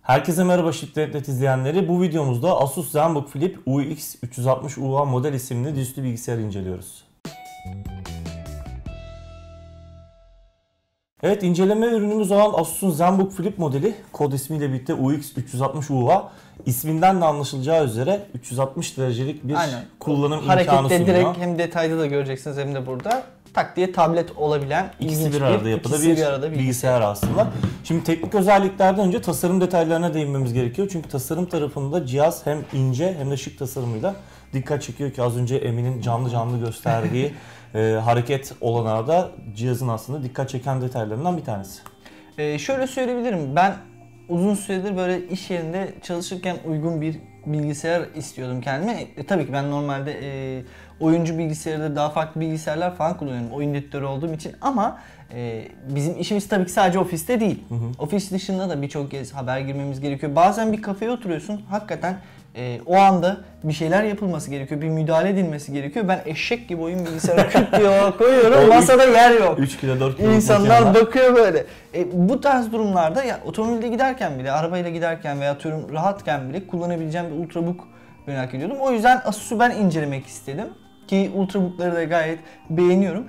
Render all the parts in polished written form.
Herkese merhaba Shift izleyenleri. Bu videomuzda Asus ZenBook Flip UX360UA model isimli dizüstü bilgisayarı inceliyoruz. Evet, inceleme ürünümüz olan Asus'un ZenBook Flip modeli kod ismiyle birlikte UX360UA isminden de anlaşılacağı üzere 360 derecelik bir kullanım imkanı sunuyor. Harekette direkt hem detayda da göreceksiniz hem de burada tak diye tablet olabilen ikisi bir arada yapıda bir bilgisayar aslında. Şimdi teknik özelliklerden önce tasarım detaylarına değinmemiz gerekiyor. Çünkü tasarım tarafında cihaz hem ince hem de şık tasarımıyla dikkat çekiyor ki az önce Emin'in canlı gösterdiği hareket olanağı da cihazın aslında dikkat çeken detaylarından bir tanesi. Şöyle söyleyebilirim, ben uzun süredir böyle iş yerinde çalışırken uygun bir bilgisayar istiyordum kendime. Tabii ki ben normalde oyuncu bilgisayarda daha farklı bilgisayarlar falan kullanıyorum oyun editörü olduğum için ama bizim işimiz tabii ki sadece ofiste değil. Ofis dışında da birçok kez haber girmemiz gerekiyor. Bazen bir kafeye oturuyorsun, hakikaten o anda bir şeyler yapılması gerekiyor, bir müdahale edilmesi gerekiyor. Ben eşek gibi oyun bilgisayarı küt diye koyuyorum, masada yer yok. 3 kilo 4 kilo İnsanlar bakıyor böyle. Bu tarz durumlarda ya otomobilde giderken bile, arabayla giderken veya atıyorum rahatken bile kullanabileceğim bir Ultrabook merak ediyordum. O yüzden Asus'u ben incelemek istedim ki Ultrabook'ları da gayet beğeniyorum.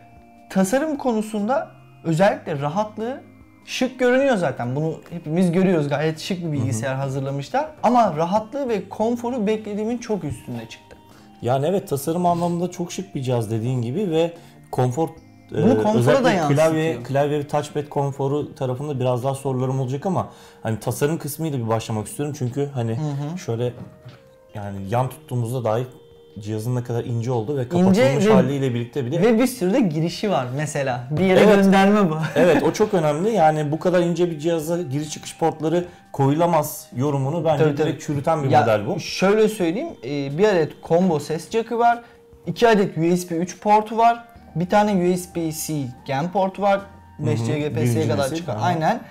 Tasarım konusunda özellikle rahatlığı, şık görünüyor zaten. Bunu hepimiz görüyoruz. Gayet şık bir bilgisayar hazırlamışlar. Ama rahatlığı ve konforu beklediğimin çok üstünde çıktı. Yani evet, tasarım anlamında çok şık bir cihaz dediğin gibi ve konfor özellikle klavye ve touchpad konforu tarafında biraz daha sorularım olacak ama hani tasarım kısmıyla bir başlamak istiyorum. Çünkü hani şöyle yani yan tuttuğumuzda dahi cihazın ne kadar ince olduğu ve kapatılmış haliyle birlikte bile. Ve bir sürü de girişi var mesela. Bir yere gönderme bu. Evet, o çok önemli. Yani bu kadar ince bir cihaza giriş çıkış portları koyulamaz yorumunu bence direkt çürüten bir model bu. Şöyle söyleyeyim, bir adet combo ses jack'ı var. 2 adet USB 3 portu var. Bir tane USB-C GAN portu var. 5 GPS'ye kadar çıkan. Aynen.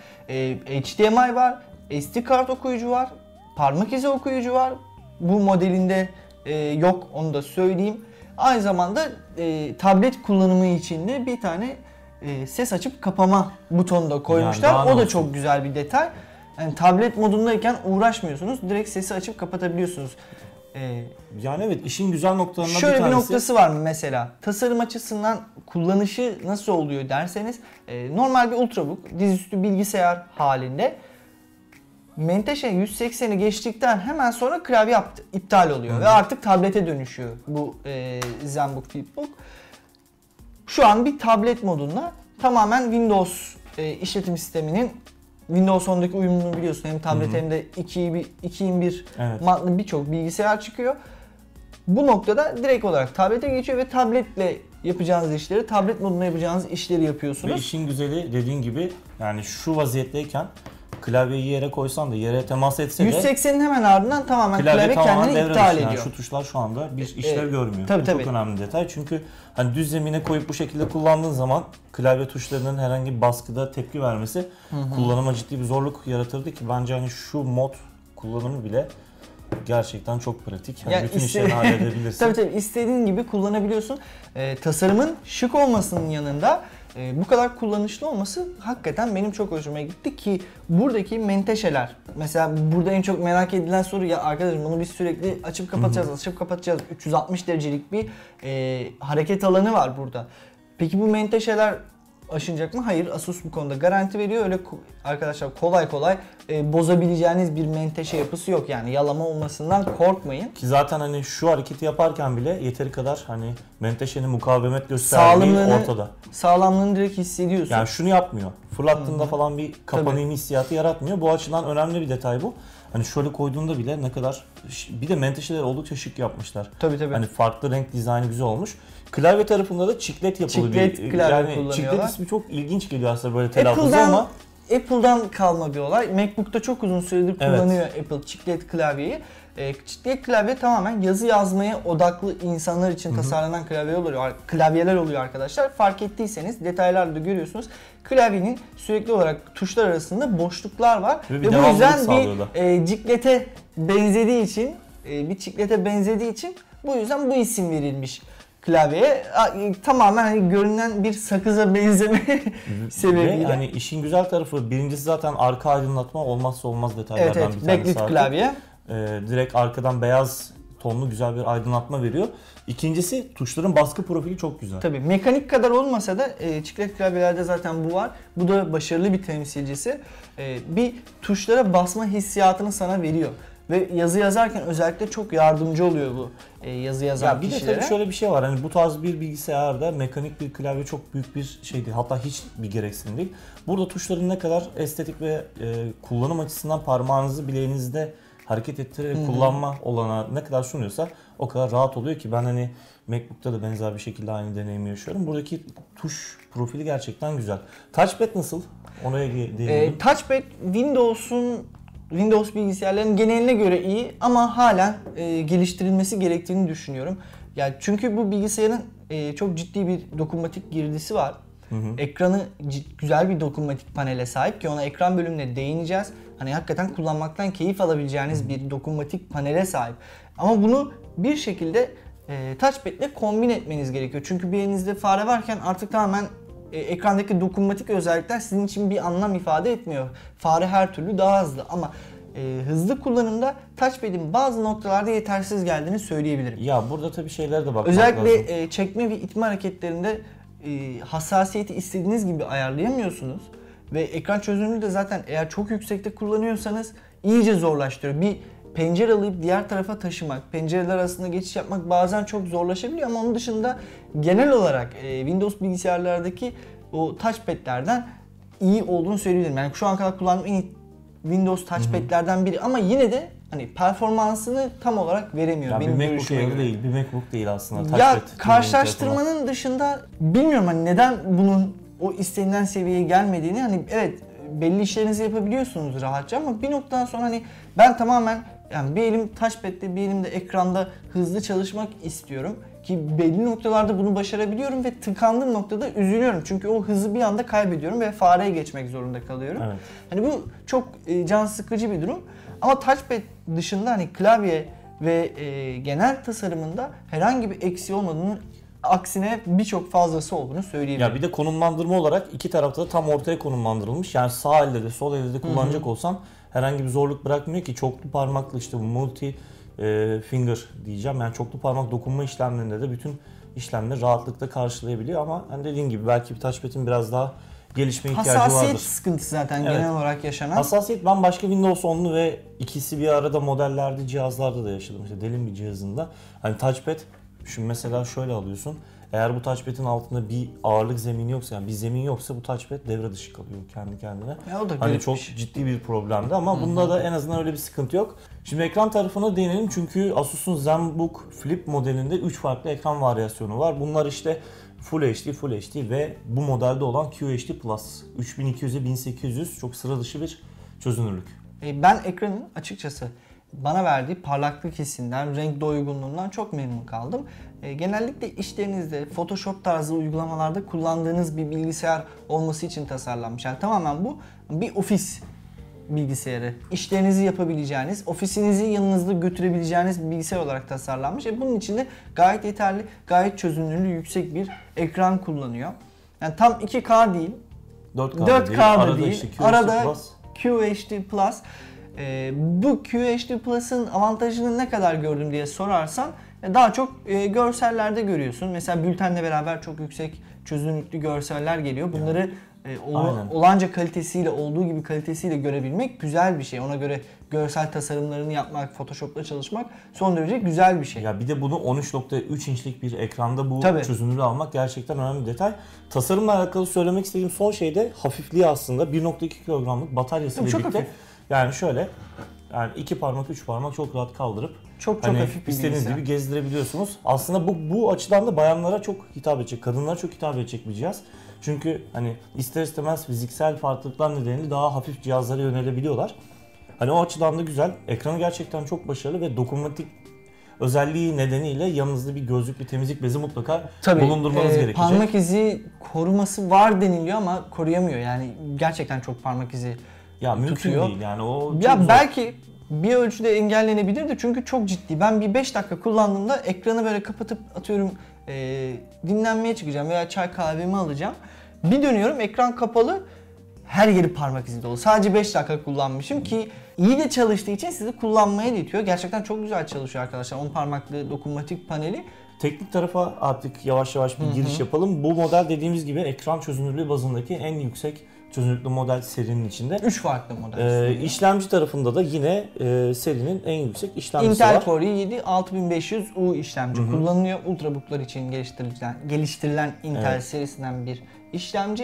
HDMI var. SD kart okuyucu var. Parmak izi okuyucu var. Bu modelinde yok, onu da söyleyeyim. Aynı zamanda tablet kullanımı için de bir tane ses açıp kapama butonu da koymuşlar. Yani o da çok güzel bir detay. Yani tablet modundayken uğraşmıyorsunuz. Direkt sesi açıp kapatabiliyorsunuz. Yani evet, işin güzel noktalarından bir tanesi. Şöyle bir noktası var mesela. Tasarım açısından kullanışı nasıl oluyor derseniz, normal bir Ultrabook dizüstü bilgisayar halinde Menteşe 180'i geçtikten hemen sonra klavye iptal oluyor ve artık tablete dönüşüyor bu ZenBook Flipbook. Şu an bir tablet modunda tamamen Windows işletim sisteminin Windows 10'daki uyumunu biliyorsun, hem tablet hem de 2.1 mantlı birçok bilgisayar çıkıyor. Bu noktada direkt olarak tablete geçiyor ve tabletle yapacağınız işleri, tablet modunda yapacağınız işleri yapıyorsunuz. Ve işin güzeli dediğin gibi yani şu vaziyetteyken klavyeyi yere koysan da yere temas etse de 180'in hemen ardından tamamen klavye kendini iptal ediyor. Yani şu tuşlar şu anda bir işlev görmüyor. Bu çok önemli detay. Çünkü hani düz zemine koyup bu şekilde kullandığın zaman klavye tuşlarının herhangi bir baskıda tepki vermesi kullanıma ciddi bir zorluk yaratırdı ki bence hani şu mod kullanımı bile gerçekten çok pratik. Yani bütün işlerini halledebilirsin. Tabii istediğin gibi kullanabiliyorsun. Tasarımın şık olmasının yanında bu kadar kullanışlı olması hakikaten benim çok hoşuma gitti ki buradaki menteşeler, mesela burada en çok merak edilen soru, ya arkadaşım bunu biz sürekli açıp kapatacağız 360 derecelik bir hareket alanı var burada. Peki bu menteşeler aşınacak mı? Hayır, Asus bu konuda garanti veriyor. Öyle arkadaşlar kolay bozabileceğiniz bir menteşe yapısı yok, yani yalama olmasından korkmayın. Ki zaten hani şu hareketi yaparken bile yeteri kadar hani menteşenin mukavemet gösterdiği ortada. Sağlamlığını direkt hissediyorsun. Yani şunu yapmıyor. Fırlattığında falan bir kapanayım hissiyatı yaratmıyor. Bu açıdan önemli bir detay bu. Hani şöyle koyduğunda bile ne kadar, bir de menteşeleri oldukça şık yapmışlar. Tabii. Hani farklı renk dizaynı güzel olmuş. Klavye tarafında da çiklet yapılı bir klavye kullanıyorlar. Çiklet ismi çok ilginç geliyor aslında böyle telaffuzu ama Apple'dan kalma bir olay. MacBook'ta çok uzun süredir kullanıyor Apple çiklet klavyeyi. Çiklet klavye tamamen yazı yazmaya odaklı insanlar için tasarlanan klavyeler oluyor arkadaşlar. Fark ettiyseniz detaylarda görüyorsunuz. Klavyenin sürekli olarak tuşlar arasında boşluklar var ve bu yüzden bir ciklete benzediği için bu yüzden bu isim verilmiş. klavyeye. Tamamen hani görünen bir sakıza benzeme sebebiyle. Ve hani işin güzel tarafı, birincisi zaten arka aydınlatma olmazsa olmaz detaylardan evet, bir tanesi. Backlit klavye. Direkt arkadan beyaz tonlu güzel bir aydınlatma veriyor. İkincisi tuşların baskı profili çok güzel. Tabii mekanik kadar olmasa da çiklet klavyelerde zaten bu var. Bu da başarılı bir temsilcisi. Bir tuşlara basma hissiyatını sana veriyor. Ve yazı yazarken özellikle çok yardımcı oluyor bu yazı yazan kişilere. Bir de tabii şöyle bir şey var. Hani bu tarz bir bilgisayarda mekanik bir klavye çok büyük bir şey değil. Hatta hiç bir gereksinim değil. Burada tuşların ne kadar estetik ve kullanım açısından parmağınızı bileğinizde hareket ettirerek kullanma olanağı ne kadar sunuyorsa o kadar rahat oluyor ki ben hani MacBook'ta da benzer bir şekilde aynı deneyimi yaşıyorum. Buradaki tuş profili gerçekten güzel. Touchpad nasıl? Oraya değinelim. Touchpad Windows bilgisayarların geneline göre iyi ama halen geliştirilmesi gerektiğini düşünüyorum. Yani çünkü bu bilgisayarın çok ciddi bir dokunmatik girdisi var. Ekranı güzel bir dokunmatik panele sahip ki ona ekran bölümüne değineceğiz. Hani hakikaten kullanmaktan keyif alabileceğiniz bir dokunmatik panele sahip. Ama bunu bir şekilde touchpad ile kombin etmeniz gerekiyor. Çünkü bir elinizde fare varken artık tamamen ekrandaki dokunmatik özellikler sizin için bir anlam ifade etmiyor. Fare her türlü daha hızlı ama hızlı kullanımda touchpad'in bazı noktalarda yetersiz geldiğini söyleyebilirim. Ya burada tabii şeylere de bakmak özellikle lazım. Çekme ve itme hareketlerinde hassasiyeti istediğiniz gibi ayarlayamıyorsunuz. Ve ekran çözünürlüğü de zaten eğer çok yüksekte kullanıyorsanız iyice zorlaştırıyor. Bir pencere alıp diğer tarafa taşımak, pencereler arasında geçiş yapmak bazen çok zorlaşabiliyor ama onun dışında genel olarak Windows bilgisayarlardaki o touchpad'lerden iyi olduğunu söyleyebilirim. Yani şu an kadar kullandığım en iyi Windows touchpad'lerden biri ama yine de hani performansını tam olarak veremiyor. Ya benim bir MacBook değil, bir MacBook değil aslında. Touchpad ya karşılaştırmanın dışında bilmiyorum hani neden bunun o istenilen seviyeye gelmediğini. Hani evet belli işlerinizi yapabiliyorsunuz rahatça ama bir noktadan sonra hani ben tamamen yani bir elim touchpad'de bir elimde ekranda hızlı çalışmak istiyorum ki belli noktalarda bunu başarabiliyorum ve tıkandığım noktada üzülüyorum çünkü o hızı bir anda kaybediyorum ve fareye geçmek zorunda kalıyorum. Evet. Hani bu çok can sıkıcı bir durum ama touchpad dışında hani klavye ve genel tasarımında herhangi bir eksiği olmadığını, aksine birçok fazlası olduğunu söyleyebilirim. Ya bir de konumlandırma olarak iki tarafta da tam ortaya konumlandırılmış. Yani sağ elde de sol elde de kullanacak olsam herhangi bir zorluk bırakmıyor ki çoklu parmaklı işte multi finger diyeceğim. Yani çoklu parmak dokunma işlemlerinde de bütün işlemleri rahatlıkla karşılayabiliyor ama hani dediğim gibi belki bir touchpad'in biraz daha gelişme ihtiyacı vardır. Hassasiyet sıkıntısı zaten genel olarak yaşanan. Hassasiyet ben başka Windows 10'lu ve ikisi bir arada modellerde, cihazlarda da yaşadım. İşte Dell'in bir cihazında. Hani touchpad, şu mesela şöyle alıyorsun. Eğer bu touchpad'in altında bir ağırlık zemini yoksa, yani bir zemin yoksa bu touchpad devre dışı kalıyor kendi kendine. Ya o da hani çok ciddi bir problemdi ama bunda da en azından öyle bir sıkıntı yok. Şimdi ekran tarafına değinelim çünkü Asus'un ZenBook Flip modelinde 3 farklı ekran varyasyonu var. Bunlar işte Full HD, Full HD ve bu modelde olan QHD Plus 3200'e 1800 çok sıra dışı bir çözünürlük. Ben ekranın açıkçası bana verdiği parlaklık hissinden, renk doygunluğundan çok memnun kaldım. Genellikle işlerinizde Photoshop tarzı uygulamalarda kullandığınız bir bilgisayar olması için tasarlanmış. Yani tamamen bu bir ofis bilgisayarı. İşlerinizi yapabileceğiniz, ofisinizi yanınızda götürebileceğiniz bir bilgisayar olarak tasarlanmış. Bunun için de gayet yeterli, gayet çözünürlüğü yüksek bir ekran kullanıyor. Yani tam 2K değil, 4K'da değil, işte arada QHD Plus. Bu QHD Plus'ın avantajını ne kadar gördüm diye sorarsan daha çok görsellerde görüyorsun. Mesela bültenle beraber çok yüksek çözünürlüklü görseller geliyor. Bunları olanca kalitesiyle, olduğu gibi kalitesiyle görebilmek güzel bir şey. Ona göre görsel tasarımlarını yapmak, Photoshop'ta çalışmak son derece güzel bir şey. Ya bir de bunu 13.3 inçlik bir ekranda bu çözünürlüğü almak gerçekten önemli bir detay. Tasarımla alakalı söylemek istediğim son şey de hafifliği aslında. 1.2 kilogramlık bataryası ile birlikte. Yani şöyle, yani 2 parmak, 3 parmak çok rahat kaldırıp çok hafif bir istediğiniz gibi gezdirebiliyorsunuz. Aslında bu açıdan da bayanlara çok hitap edecek, kadınlara çok hitap edecek bir cihaz. Çünkü hani ister istemez fiziksel farklılıklar nedeniyle daha hafif cihazlara yönelebiliyorlar. Hani o açıdan da güzel. Ekranı gerçekten çok başarılı ve dokunmatik özelliği nedeniyle yanınızda bir gözlük, bir temizlik bezi mutlaka bulundurmanız gerekecek. Parmak izi koruması var deniliyor ama koruyamıyor. Yani gerçekten çok parmak izi mümkün tutuyor. değil yani o belki bir ölçüde engellenebilirdi çünkü çok ciddi. Ben bir 5 dakika kullandığımda ekranı böyle kapatıp atıyorum dinlenmeye çıkacağım veya çay kahvemi alacağım. Bir dönüyorum, ekran kapalı, her yeri parmak izi dolu. Sadece 5 dakika kullanmışım ki iyi de çalıştığı için sizi kullanmaya da itiyor. Gerçekten çok güzel çalışıyor arkadaşlar. 10 parmaklı dokunmatik paneli. Teknik tarafa artık yavaş yavaş bir giriş yapalım. Bu model dediğimiz gibi ekran çözünürlüğü bazındaki en yüksek çözünürlüklü model serinin içinde. 3 farklı model. İşlemci tarafında da yine serinin en yüksek işlemcisi Intel var. Core i7 6500U işlemci kullanılıyor. Ultrabook'lar için geliştirilen Intel serisinden bir işlemci.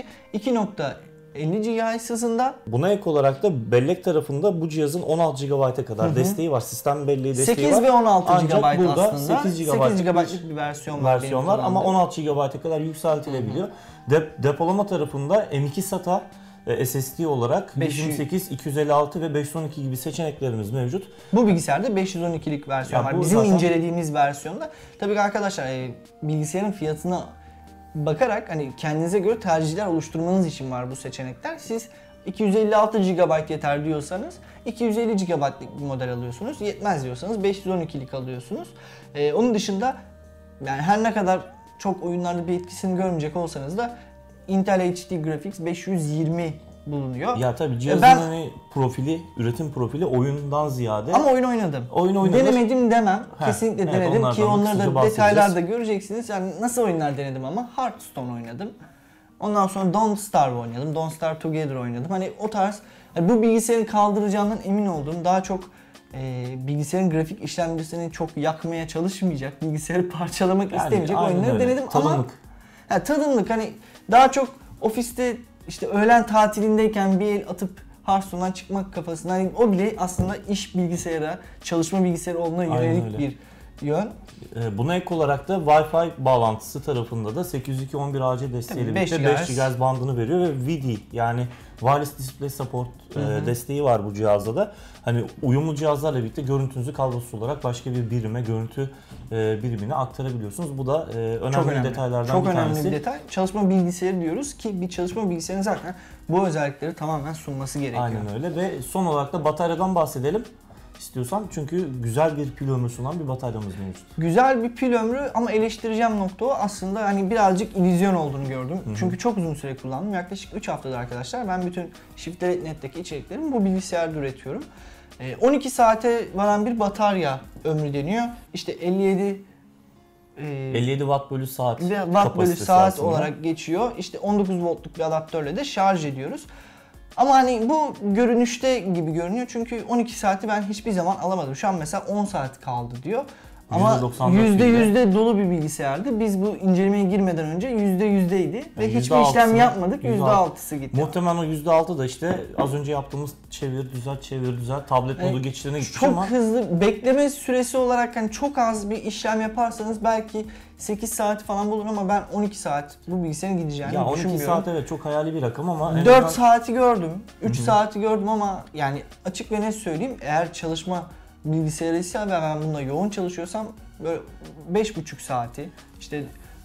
2.50 GHz hızında. Buna ek olarak da bellek tarafında bu cihazın 16 GB'a kadar desteği var. Sistem belleği desteği 8 var. ve 16 Ancak GB burada aslında. 8 GB'lık bir versiyon var. Ama 16 GB'a kadar yükseltilebiliyor. Depolama tarafında M.2 SATA SSD olarak 128, 256 ve 512 gibi seçeneklerimiz mevcut. Bu bilgisayarda 512'lik versiyon var. Bizim incelediğimiz versiyonda. Tabii ki arkadaşlar bilgisayarın fiyatına bakarak hani kendinize göre tercihler oluşturmanız için var bu seçenekler. Siz 256 GB yeter diyorsanız 250 GB'lık bir model alıyorsunuz. Yetmez diyorsanız 512'lik alıyorsunuz. Onun dışında yani her ne kadar çok oyunlarda bir etkisini görmeyecek olsanız da Intel HD Graphics 520 bulunuyor. Ya tabii cihazın hani profili, üretim profili oyundan ziyade. Ama oyun oynadım. Denemedim demem. Kesinlikle denedim ki onları da detaylarda göreceksiniz. Yani nasıl oyunlar denedim ama Hearthstone oynadım. Ondan sonra Don't Starve oynadım. Don't Starve Together oynadım. Hani o tarz yani bu bilgisayarın kaldıracağından emin olduğum daha çok bilgisayarın grafik işlemcisini çok yakmaya çalışmayacak, bilgisayarı parçalamak istemeyecek oyunları denedim. Tadımlık. Ama tadımlık hani daha çok ofiste işte öğlen tatilindeyken bir el atıp Hearthstone'dan çıkmak kafasında. Hani o bile aslında iş bilgisayara, çalışma bilgisayarı olduğuna yönelik bir yön. Buna ek olarak da Wi-Fi bağlantısı tarafında da 802.11ac desteğiyle birlikte 5 GHz bandını veriyor ve VD yani Wireless Display Support desteği var bu cihazda da. Hani uyumlu cihazlarla birlikte görüntünüzü kablosuz olarak başka bir birime, görüntü birimine aktarabiliyorsunuz. Bu da önemli detaylardan bir tanesi. Çok önemli bir detay. Çalışma bilgisayarı diyoruz ki bir çalışma bilgisayarının zaten bu özellikleri tamamen sunması gerekiyor. Aynen öyle ve son olarak da bataryadan bahsedelim istiyorsan çünkü güzel bir pil ömrü sunan bir bataryamız mevcut. Güzel bir pil ömrü ama eleştireceğim nokta o aslında hani birazcık illüzyon olduğunu gördüm. Çünkü çok uzun süre kullandım. Yaklaşık 3 haftadır arkadaşlar ben bütün Shift.net'teki içeriklerimi bu bilgisayarda üretiyorum. 12 saate varan bir batarya ömrü deniyor. İşte 57 Watt bölü saat Watt bölü saat olarak geçiyor. İşte 19 voltluk bir adaptörle de şarj ediyoruz. Ama hani bu görünüşte gibi görünüyor çünkü 12 saati ben hiçbir zaman alamadım. Şu an mesela 10 saat kaldı diyor. Ama %100 dolu bir bilgisayardı. Biz bu incelemeye girmeden önce %100'deydi ve hiçbir işlem yapmadık. %6'sı gitti. Muhtemelen o %6 da işte az önce yaptığımız çevir düzelt tablet modu geçişlerine gitmiş çok ama hızlı bekleme süresi olarak hani çok az bir işlem yaparsanız belki 8 saat falan bulur ama ben 12 saat bu bilgisayarın gideceğini düşünmüyorum. 12 saat evet çok hayali bir rakam ama 4 saati gördüm, 3 saati gördüm ama yani açık ve net söyleyeyim eğer çalışma bilgisayarıysa ve ben bununla yoğun çalışıyorsam böyle 5,5 saati işte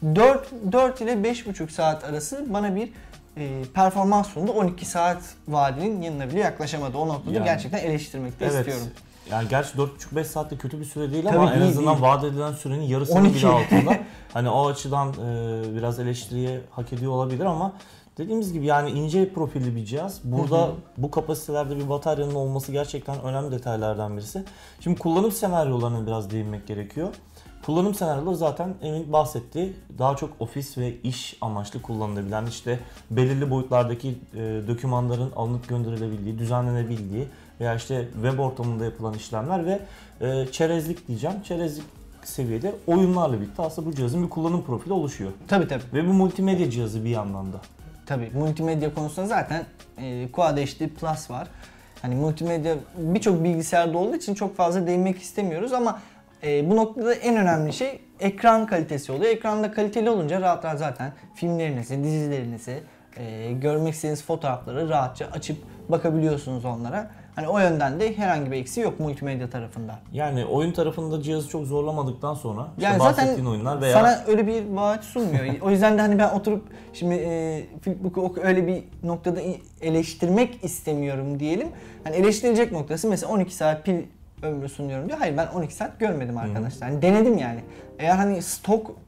4 ile 5,5 saat arası bana bir performans sundu. 12 saat vaadinin yanına bile yaklaşamadı. O noktada gerçekten eleştirmek de istiyorum. Yani gerçi 4,5-5 saat de kötü bir süre değil ama en azından vaat edilen sürenin yarısının bile altında. Hani o açıdan biraz eleştiriye hak ediyor olabilir ama dediğimiz gibi yani ince profilli bir cihaz. Burada bu kapasitelerde bir bataryanın olması gerçekten önemli detaylardan birisi. Şimdi kullanım senaryolarına biraz değinmek gerekiyor. Kullanım senaryoları zaten Emin bahsetti. Daha çok ofis ve iş amaçlı kullanılabilen işte belirli boyutlardaki dokümanların alınıp gönderilebildiği, düzenlenebildiği veya işte web ortamında yapılan işlemler ve çerezlik diyeceğim. Çerezlik seviyede oyunlarla birlikte aslında bu cihazın bir kullanım profili oluşuyor. Tabii. Ve bu multimedya cihazı bir yandan da. Tabii multimedya konusunda zaten Quad HD Plus var. Hani multimedya birçok bilgisayarda olduğu için çok fazla değinmek istemiyoruz ama bu noktada en önemli şey ekran kalitesi oluyor. Ekranda kaliteli olunca rahat zaten filmlerinizi, dizilerinizi, görmek istediğiniz fotoğrafları rahatça açıp bakabiliyorsunuz onlara. Hani o yönden de herhangi bir eksiği yok multimedya tarafında. Yani oyun tarafında cihazı çok zorlamadıktan sonra yani işte bahsettiğin oyunlar veya sana öyle bir vaat sunmuyor. O yüzden de hani ben oturup şimdi Flipbook'u öyle bir noktada eleştirmek istemiyorum diyelim. Hani eleştirilecek noktası mesela 12 saat pil ömrü sunuyorum diyor. Hayır ben 12 saat görmedim arkadaşlar. Yani denedim yani. Eğer hani stok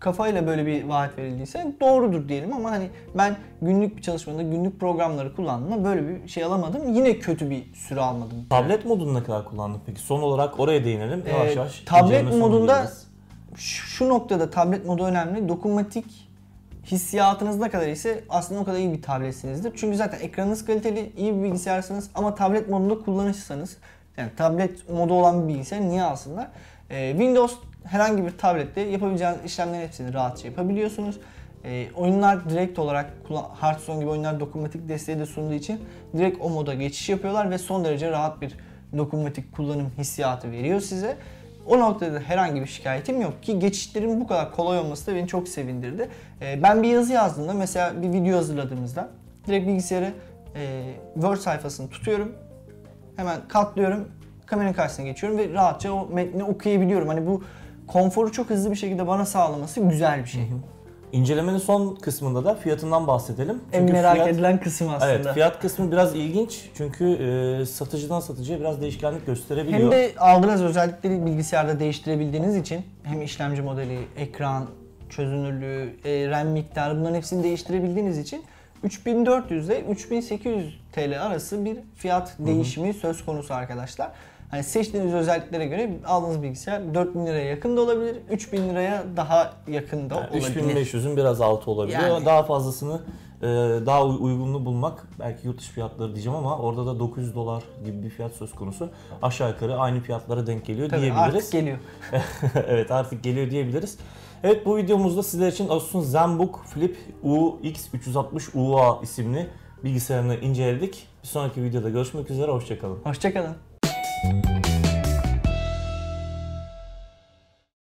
kafayla böyle bir vaat verildiyse doğrudur diyelim ama hani ben günlük bir çalışmada günlük programları kullandığımda böyle bir şey alamadım. Yine kötü bir süre almadım. Tablet modunu ne kadar kullandın peki? Son olarak oraya değinelim. Yavaş yavaş. Tablet modunda şu noktada tablet modu önemli. Dokunmatik hissiyatınız ne kadar ise aslında o kadar iyi bir tabletsinizdir. Çünkü zaten ekranınız kaliteli, iyi bir bilgisayarsınız ama tablet modunda kullanırsanız, yani tablet modu olan bir bilgisayar niye alsınlar? Windows herhangi bir tablette yapabileceğiniz işlemlerin hepsini rahatça yapabiliyorsunuz. Oyunlar direkt olarak Hearthstone gibi oyunlar dokunmatik desteği de sunduğu için direkt o moda geçiş yapıyorlar ve son derece rahat bir dokunmatik kullanım hissiyatı veriyor size. O noktada herhangi bir şikayetim yok ki geçişlerin bu kadar kolay olması da beni çok sevindirdi. Ben bir yazı yazdığımda, mesela bir video hazırladığımızda direkt bilgisayarı Word sayfasını tutuyorum. Hemen katlıyorum, kameranın karşısına geçiyorum ve rahatça o metni okuyabiliyorum. Hani bu konforu çok hızlı bir şekilde bana sağlaması güzel bir şey. İncelemenin son kısmında da fiyatından bahsedelim. En merak edilen kısım aslında. Evet, fiyat kısmı biraz ilginç çünkü satıcıdan satıcıya biraz değişkenlik gösterebiliyor. Hem de aldığınız özellikleri bilgisayarda değiştirebildiğiniz için hem işlemci modeli, ekran çözünürlüğü, RAM miktarı, bunların hepsini değiştirebildiğiniz için 3400 ile 3800 TL arası bir fiyat değişimi söz konusu arkadaşlar. Hani seçtiğiniz özelliklere göre aldığınız bilgisayar 4000 liraya yakın da olabilir, 3000 liraya daha yakın da olabilir. 3500'ün biraz altı olabiliyor. Yani daha fazlasını daha uygunlu bulmak, belki yurt dışı fiyatları diyeceğim ama orada da 900 dolar gibi bir fiyat söz konusu. Aşağı yukarı aynı fiyatlara denk geliyor diyebiliriz. Artık geliyor. Evet, artık geliyor diyebiliriz. Evet, bu videomuzda sizler için Asus'un ZenBook Flip UX360 UA isimli bilgisayarını inceledik. Bir sonraki videoda görüşmek üzere, hoşçakalın. Hoşçakalın.